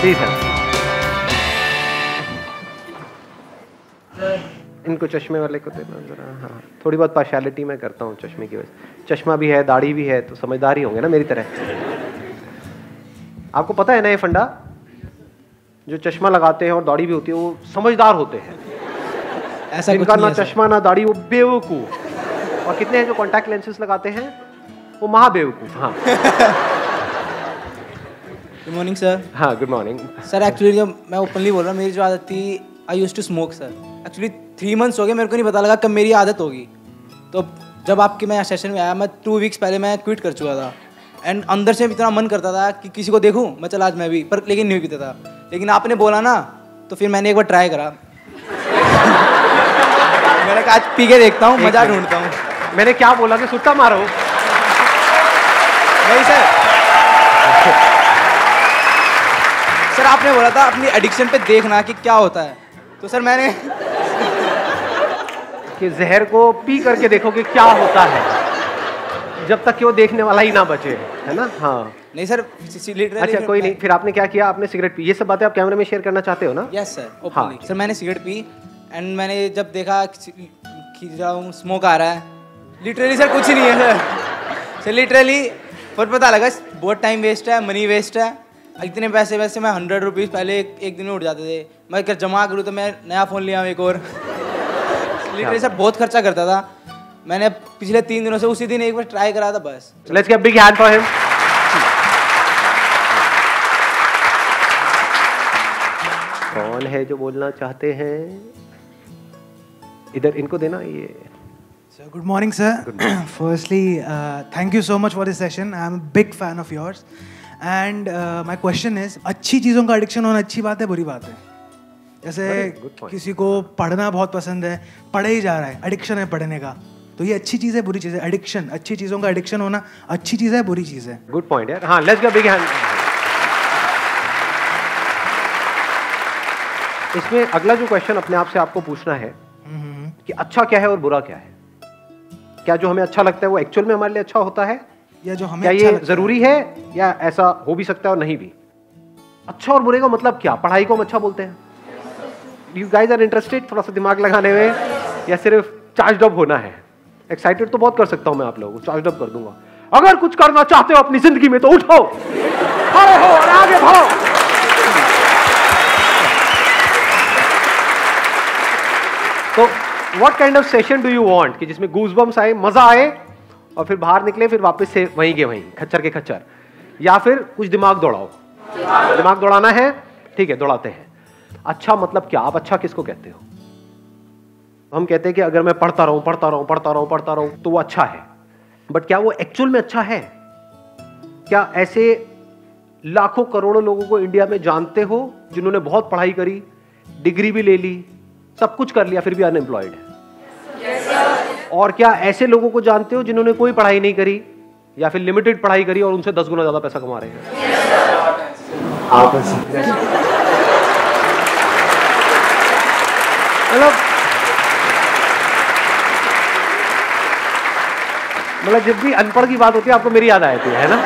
जी sir. इनको चश्मे वाले को देना जरा। हाँ, थोड़ी बहुत पार्शियलिटी मैं करता हूँ चश्मे की वजह। चश्मा भी है, दाढ़ी भी है, तो समझदार ही होंगे ना मेरी तरह। आपको पता है ना ये फंडा, जो चश्मा लगाते हैं और दाढ़ी भी होती है वो समझदार होते हैं। ऐसा जिनका कुछ ना नहीं है चश्मा ना दाढ़ी वो बेवकूफ। और कितने हैं जो कॉन्टैक्ट लेंसेज लगाते हैं वो महाबेवकूफ। हाँ गुड मॉर्निंग सर। हाँ गुड मॉर्निंग सर। एक्चुअली जब मैं ओपनली बोल रहा हूँ, मेरी जो आदत थी, I used to smoke sir. Actually 3 months हो गए, मेरे को नहीं पता लगा कब मेरी आदत होगी। तो जब आपके मैं सेशन में आया, मैं 2 वीक्स पहले मैं क्विट कर चुका था। एंड अंदर से इतना मन करता था कि किसी को देखूं, मैं चला आज मैं भी, पर लेकिन नहीं पीता था। लेकिन आपने बोला ना, तो फिर मैंने एक बार ट्राई करा। मैंने कहा आज पी के देखता हूँ, मजा ढूंढता हूँ। मैंने क्या बोला कि सुट्टा मारो? नहीं सर। सर आपने बोला था अपनी एडिक्शन पे देखना कि क्या होता है। तो सर मैंने कि जहर को पी करके देखो कि क्या होता है, जब तक कि वो देखने वाला ही ना बचे, है ना? हाँ नहीं सर, अच्छा कोई नहीं। फिर आपने क्या किया? आपने सिगरेट पी। ये सब बातें आप कैमरे में शेयर करना चाहते हो ना? यस सर, हाँ। ओपनली। सर मैंने सिगरेट पी एंड मैंने जब देखा स्मोक आ रहा है, लिटरली सर कुछ नहीं है सर लिटरली पर पता लगा बहुत टाइम वेस्ट है, मनी वेस्ट है। इतने पैसे वैसे मैं 100 रुपीज़ पहले एक दिन में उठ जाते थे। मैं अगर जमा करूँ तो मैं नया फ़ोन लिया एक और। लिटरली सर बहुत खर्चा करता था। मैंने पिछले 3 दिनों से उसी दिन एक बार ट्राई करा था बस। Let's give a big hand for him. कौन है जो बोलना चाहते हैं? इधर इनको देना ये। So good morning, sir. Firstly, thank you so much for this session. I am a big fan of yours. And my question is, अच्छी चीज़ों का एडिक्शन होना अच्छी बात है, बुरी बात है? जैसे किसी को पढ़ना बहुत पसंद है, पढ़े ही जा रहा है, एडिक्शन है पढ़ने का, तो ये अच्छी चीज़ है बुरी चीज़ है? एडिक्शन, अच्छी चीज़ों का एडिक्शन होना अच्छी चीज़ है बुरी चीज़ है? गुड पॉइंट यार। हाँ, let's give a big hand. इसमें अगला जो क्वेश्चन अपने आप से आपको पूछना है कि अच्छा क्या है और बुरा क्या है। क्या जो हमें अच्छा लगता है वो एक्चुअल में हमारे लिए अच्छा होता है, या जो हमें क्या अच्छा ये जरूरी है, या ऐसा हो भी सकता है और नहीं भी? अच्छा और बुरे का मतलब क्या? पढ़ाई को हम अच्छा बोलते हैं? यू गाइज आर इंटरेस्टेड थोड़ा सा दिमाग लगाने में, या सिर्फ चार्ज अप होना है? एक्साइटेड तो बहुत कर सकता हूं मैं आप लोगों को, चार्ज अप कर दूंगा। अगर कुछ करना चाहते हो अपनी जिंदगी में तो उठो, खड़े हो और आगे बढ़ो। तो what kind of session do you want कि जिसमें गूज़बम्स आए, मजा आए और फिर बाहर निकले फिर वापस से वहीं के वहीं खच्चर के खच्चर, या फिर कुछ दिमाग दौड़ाओ? दिमाग दौड़ाना है, ठीक है दौड़ाते हैं। अच्छा मतलब क्या? आप अच्छा किसको कहते हो? हम कहते हैं कि अगर मैं पढ़ता रहूं पढ़ता रहूं पढ़ता रहूं पढ़ता रहूं तो वो अच्छा है, बट क्या वो एक्चुअल में अच्छा है? क्या ऐसे लाखों करोड़ों लोगों को इंडिया में जानते हो जिन्होंने बहुत पढ़ाई करी, डिग्री भी ले ली, सब कुछ कर लिया, फिर भी अनएम्प्लॉयड है? और क्या ऐसे लोगों को जानते हो जिन्होंने कोई पढ़ाई नहीं करी या फिर लिमिटेड पढ़ाई करी और उनसे 10 गुना ज्यादा पैसा कमा रहे हैं? मतलब जब भी अनपढ़ की बात होती है आपको मेरी याद आ जाती है ना?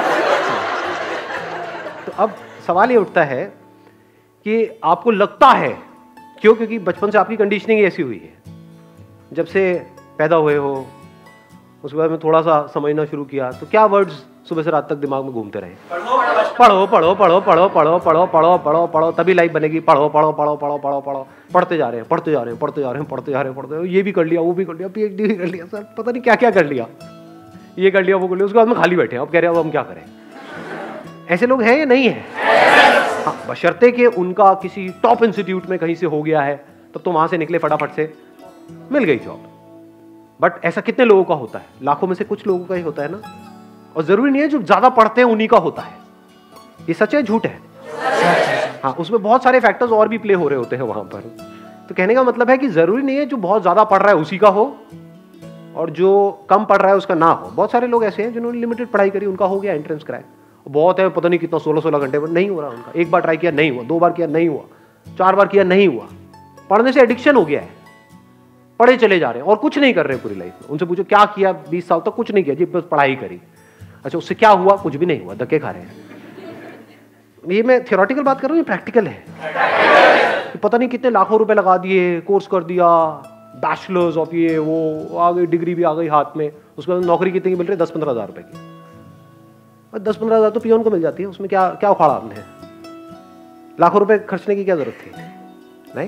तो अब सवाल ये उठता है कि आपको लगता है क्यों? क्योंकि बचपन से आपकी कंडीशनिंग ऐसी हुई है, जब से पैदा हुए हो उसके बाद में थोड़ा सा समझना शुरू किया तो क्या वर्ड्स सुबह से रात तक दिमाग में घूमते रहे? पढ़ो पढ़ो पढ़ो पढ़ो पढ़ो पढ़ो पढ़ो पढ़ो पढ़ो तभी लाइफ बनेगी। पढ़ो पढ़ो पढ़ो पढ़ो पढ़ो पढ़ो पढ़ते जा रहे हैं पढ़ते जा रहे हैं पढ़ते जा रहे हैं पढ़ते जा रहे हैं पढ़ते, ये भी कर लिया वो भी कर लिया, PhD भी कर लिया, सर पता नहीं क्या क्या कर लिया, ये कर लिया वो कर लिया, उसके बाद में खाली बैठे हैं। अब कह रहे हैं अब हम क्या करें? ऐसे लोग हैं या नहीं है? हाँ, बशर्ते कि उनका किसी टॉप इंस्टीट्यूट में कहीं से हो गया है, तब तो वहां से निकले फटाफट से मिल गई जॉब। बट ऐसा कितने लोगों का होता है? लाखों में से कुछ लोगों का ही होता है ना। और जरूरी नहीं है जो ज्यादा पढ़ते हैं उन्हीं का होता है। ये सच है झूठ है? हाँ, उसमें बहुत सारे फैक्टर्स और भी प्ले हो रहे होते हैं वहां पर। तो कहने का मतलब है कि जरूरी नहीं है जो बहुत ज्यादा पढ़ रहा है उसी का हो और जो कम पढ़ रहा है उसका ना हो। बहुत सारे लोग ऐसे हैं जिन्होंने लिमिटेड पढ़ाई करी, उनका हो गया एंट्रेंस क्रैक, बहुत है पता नहीं कितना 16-16 घंटे पर नहीं हो रहा उनका। एक बार ट्राई किया नहीं हुआ, 2 बार किया नहीं हुआ, 4 बार किया नहीं हुआ। पढ़ने से एडिक्शन हो गया है, पढ़े चले जा रहे हैं और कुछ नहीं कर रहे पूरी लाइफ में। उनसे पूछो क्या किया 20 साल तक? कुछ नहीं किया जी, बस पढ़ाई करी। अच्छा उससे क्या हुआ? कुछ भी नहीं हुआ, धक्के खा रहे हैं। ये मैं थियोरेटिकल बात कर रहा हूँ, ये प्रैक्टिकल है। कि पता नहीं कितने लाखों रुपए लगा दिए, कोर्स कर दिया, बैचलर्स ऑफ ये वो, आ गई डिग्री भी आ गई हाथ में, उसके बाद नौकरी कितने की मिल रही है? 10-15 हज़ार रुपए की। और 10-15 हज़ार तो पियोन को मिल जाती है, उसमें क्या क्या उखाड़ा आपने? लाखों रुपए खर्चने की क्या जरूरत थी? नहीं।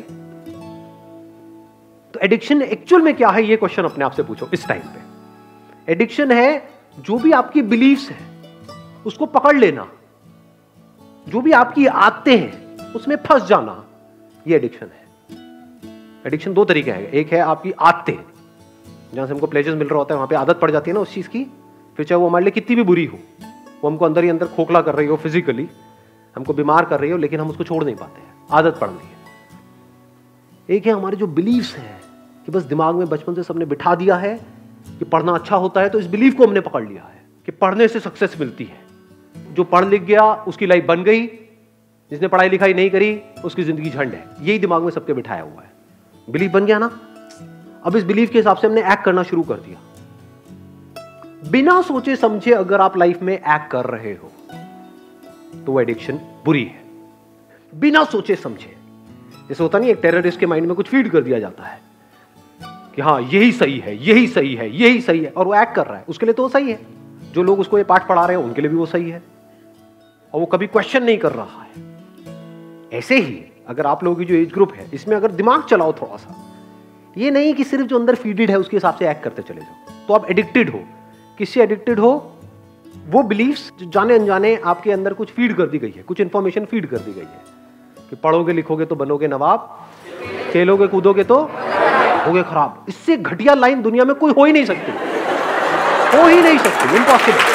तो एडिक्शन एक्चुअल में क्या है, ये क्वेश्चन अपने आप से पूछो इस टाइम पे। एडिक्शन है जो भी आपकी बिलीफ्स है उसको पकड़ लेना, जो भी आपकी आदतें हैं उसमें फंस जाना, ये एडिक्शन है। एडिक्शन दो तरीके हैं, एक है आपकी आदतें, जहां से हमको प्लेजर मिल रहा होता है, वहां पे आदत पड़ जाती है ना उस चीज की, फिर चाहे वो हमारे लिए कितनी भी बुरी हो, वो हमको अंदर ही अंदर खोखला कर रही हो, फिजिकली हमको बीमार कर रही हो, लेकिन हम उसको छोड़ नहीं पाते हैं, आदत पड़ रही है। एक है हमारे जो बिलीफ्स हैं कि बस दिमाग में बचपन से सबने बिठा दिया है कि पढ़ना अच्छा होता है, तो इस बिलीफ को हमने पकड़ लिया है कि पढ़ने से सक्सेस मिलती है। जो पढ़ लिख गया उसकी लाइफ बन गई, जिसने पढ़ाई लिखाई नहीं करी उसकी जिंदगी झंड है, यही दिमाग में सबके बिठाया हुआ है। बिलीफ बन गया ना, अब इस बिलीफ के हिसाब से हमने एक्ट करना शुरू कर दिया। बिना सोचे समझे अगर आप लाइफ में एक्ट कर रहे हो तो वो एडिक्शन बुरी है। बिना सोचे समझे, जैसे होता नहीं, एक टेररिस्ट के माइंड में कुछ फीड कर दिया जाता है कि हाँ यही सही है, यही सही है, यही सही है, और वो एक्ट कर रहा है, उसके लिए तो वो सही है। जो लोग उसको ये पाठ पढ़ा रहे हैं उनके लिए भी वो सही है, और वो कभी क्वेश्चन नहीं कर रहा है। ऐसे ही अगर आप लोगों की जो एज ग्रुप है इसमें अगर दिमाग चलाओ थोड़ा सा, ये नहीं कि सिर्फ जो अंदर फीडेड है उसके हिसाब से एक्ट करते चले जाओ, तो आप एडिक्टेड हो। किससे एडिक्टेड हो? वो बिलीफ्स जो जाने अनजाने आपके अंदर कुछ फीड कर दी गई है, कुछ इंफॉर्मेशन फीड कर दी गई है कि पढ़ोगे लिखोगे तो बनोगे नवाब, खेलोगे कूदोगे तो होगे खराब। इससे घटिया लाइन दुनिया में कोई हो ही नहीं सकती, हो ही नहीं सकती, इम्पॉसिबल।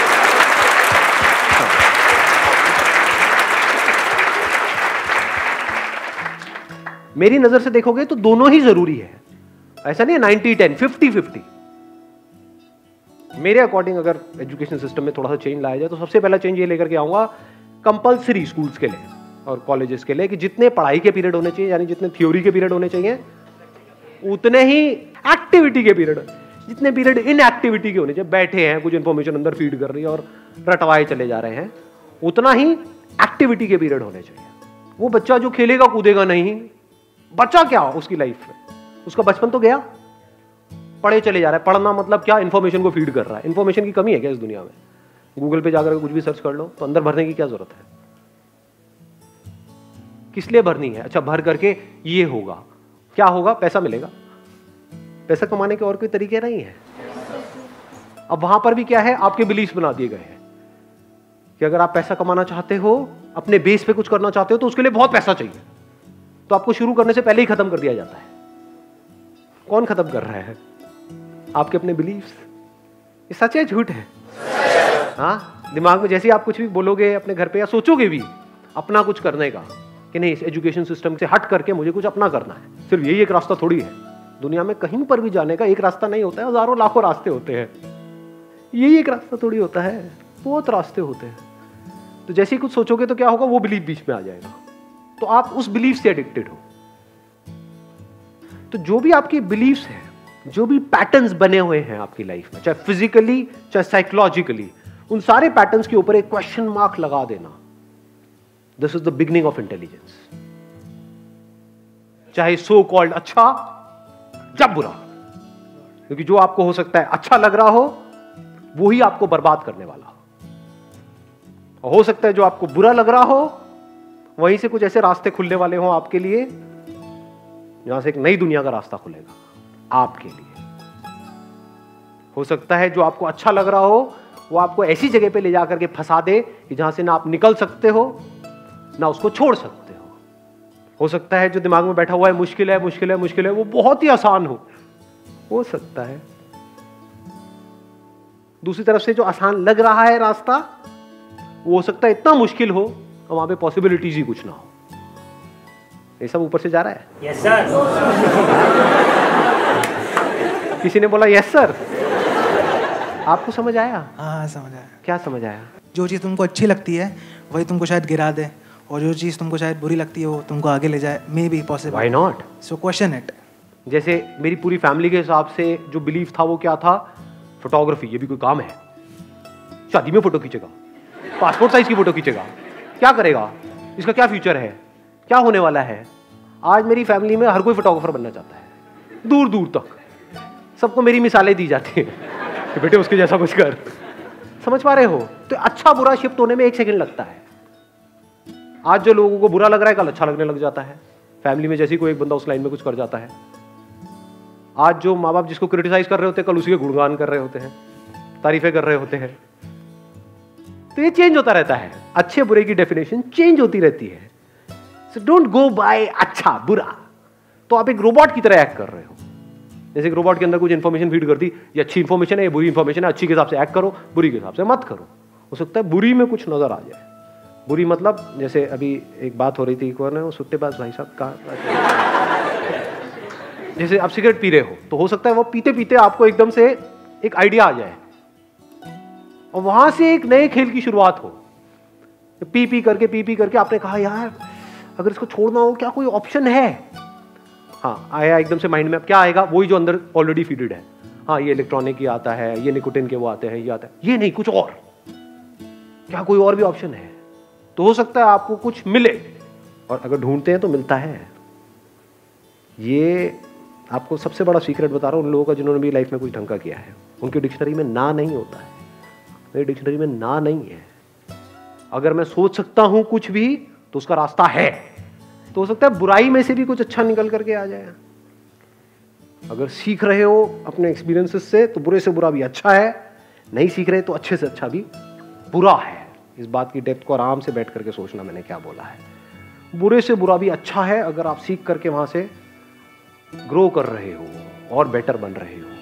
मेरी नजर से देखोगे तो दोनों ही जरूरी है, ऐसा नहीं है 90-10, 50-50। मेरे अकॉर्डिंग अगर एजुकेशन सिस्टम में थोड़ा सा चेंज लाया जाए तो सबसे पहला चेंज ये लेकर के आऊंगा कंपलसरी स्कूल्स के लिए और कॉलेजेस के लिए कि जितने पढ़ाई के पीरियड होने चाहिए, यानी जितने थ्योरी के पीरियड होने चाहिए, उतने ही एक्टिविटी के पीरियड, जितने पीरियड इन एक्टिविटी के होने चाहिए, बैठे हैं कुछ इंफॉर्मेशन अंदर फीड कर रही है और रटवाए चले जा रहे हैं, उतना ही एक्टिविटी के पीरियड होने चाहिए। वो बच्चा जो खेलेगा कूदेगा नहीं, बच्चा क्या उसकी लाइफ में, उसका बचपन तो गया, पढ़े चले जा रहा है। पढ़ना मतलब क्या? इंफॉर्मेशन को फीड कर रहा है। इंफॉर्मेशन की कमी है क्या इस दुनिया में? गूगल पे जाकर कुछ भी सर्च कर लो तो अंदर भरने की क्या जरूरत है? किस लिए भरनी है? अच्छा, भर करके ये होगा, क्या होगा? पैसा मिलेगा। पैसा कमाने के और कोई तरीके नहीं है। अब वहां पर भी क्या है? आपके बिलीफ बना दिए गए हैं कि अगर आप पैसा कमाना चाहते हो, अपने बेस पे कुछ करना चाहते हो, तो उसके लिए बहुत पैसा चाहिए, तो आपको शुरू करने से पहले ही खत्म कर दिया जाता है। कौन खत्म कर रहा है? आपके अपने बिलीफ्स। ये सच है झूठ है? हाँ, दिमाग में जैसे ही आप कुछ भी बोलोगे अपने घर पे या सोचोगे भी अपना कुछ करने का कि नहीं, इस एजुकेशन सिस्टम से हट करके मुझे कुछ अपना करना है, सिर्फ यही एक रास्ता थोड़ी है। दुनिया में कहीं पर भी जाने का एक रास्ता नहीं होता है, हजारों लाखों रास्ते होते हैं। यही एक रास्ता थोड़ी होता है, बहुत रास्ते होते हैं। तो जैसे ही कुछ सोचोगे तो क्या होगा? वो बिलीफ बीच में आ जाएगा, तो आप उस बिलीफ से एडिक्टेड हो। तो जो भी आपकी बिलीफ्स हैं, जो भी पैटर्न्स बने हुए हैं आपकी लाइफ में, चाहे फिजिकली चाहे साइकोलॉजिकली, उन सारे पैटर्न्स के ऊपर एक क्वेश्चन मार्क लगा देना। This is the beginning of intelligence. चाहे सो कॉल्ड अच्छा या बुरा, क्योंकि जो आपको हो सकता है अच्छा लग रहा हो वो ही आपको बर्बाद करने वाला हो, हो सकता है जो आपको बुरा लग रहा हो वहीं से कुछ ऐसे रास्ते खुलने वाले हो आपके लिए जहां से एक नई दुनिया का रास्ता खुलेगा आपके लिए। हो सकता है जो आपको अच्छा लग रहा हो वो आपको ऐसी जगह पे ले जाकर के फंसा दे कि जहां से ना आप निकल सकते हो ना उसको छोड़ सकते हो सकता है जो दिमाग में बैठा हुआ है मुश्किल है मुश्किल है मुश्किल है, वो बहुत ही आसान हो सकता है। दूसरी तरफ से जो आसान लग रहा है रास्ता, वो हो सकता है इतना मुश्किल हो और वहां पे पॉसिबिलिटीज ही कुछ ना हो। ये सब ऊपर से जा रहा है। Yes sir. किसी ने बोला यस सर। आपको समझ आया? हाँ समझ आया। क्या समझ आया? जो चीज़ तुमको अच्छी लगती है वही तुमको शायद गिरा दे, और जो चीज़ तुमको शायद बुरी लगती है वो तुमको आगे ले जाए। Maybe possible. Why not? So question it. जैसे मेरी पूरी फैमिली के हिसाब से जो बिलीफ था वो क्या था? फोटोग्राफी। ये भी कोई काम है? शादी में फोटो खींचेगा, पासपोर्ट साइज की फोटो खींचेगा, क्या करेगा? इसका क्या फ्यूचर है, क्या होने वाला है। आज मेरी फैमिली में हर कोई फोटोग्राफर बनना चाहता है, दूर दूर तक सबको मेरी मिसालें दी जाती हैं कि बेटे उसके जैसा कुछ कर। समझ पा रहे हो? तो अच्छा बुरा शिफ्ट होने में 1 सेकंड लगता है। आज जो लोगों को बुरा लग रहा है कल अच्छा लगने लग जाता है। फैमिली में जैसे कोई एक बंदा उस लाइन में कुछ कर जाता है, आज जो माँ बाप जिसको क्रिटिसाइज कर रहे होते हैं कल उसी के गुणगान कर रहे होते हैं, तारीफें कर रहे होते हैं। तो ये चेंज होता रहता है, अच्छे बुरे की डेफिनेशन चेंज होती रहती है। सो डोंट गो बाय अच्छा बुरा। तो आप एक रोबोट की तरह एक्ट कर रहे हो। जैसे एक रोबोट के अंदर कुछ इंफॉर्मेशन फीड कर दी, ये अच्छी इंफॉर्मेशन है, ये बुरी इंफॉर्मेशन है, अच्छी के हिसाब से एक्ट करो, बुरी के हिसाब से मत करो। हो सकता है बुरी में कुछ नजर आ जाए। बुरी मतलब जैसे अभी एक बात हो रही थी, कौन है वो सुट्टेबाज भाई साहब का, जैसे आप सिगरेट पी रहे हो तो हो सकता है वो पीते पीते आपको एकदम से एक आइडिया आ जाए और वहां से एक नए खेल की शुरुआत हो। पी पी करके आपने कहा यार अगर इसको छोड़ना हो क्या कोई ऑप्शन है। हाँ आया एकदम से माइंड में, अब क्या आएगा, वही जो अंदर ऑलरेडी फीडेड है। हाँ ये इलेक्ट्रॉनिक ही आता है, ये निकोटिन के वो आते हैं, ये आता है, ये नहीं कुछ और, क्या कोई और भी ऑप्शन है। तो हो सकता है आपको कुछ मिले, और अगर ढूंढते हैं तो मिलता है। ये आपको सबसे बड़ा सीक्रेट बता रहा हूं उन लोगों का जिन्होंने भी लाइफ में कुछ ढंग का किया है। उनकी डिक्शनरी में ना नहीं होता है, मेरी डिक्शनरी में ना नहीं है। अगर मैं सोच सकता हूं कुछ भी तो उसका रास्ता है। तो हो सकता है बुराई में से भी कुछ अच्छा निकल करके आ जाए। अगर सीख रहे हो अपने एक्सपीरियंसेस से तो बुरे से बुरा भी अच्छा है, नहीं सीख रहे तो अच्छे से अच्छा भी बुरा है। इस बात की डेप्थ को आराम से बैठ करके सोचना मैंने क्या बोला है। बुरे से बुरा भी अच्छा है अगर आप सीख करके वहां से ग्रो कर रहे हो और बेटर बन रहे हो।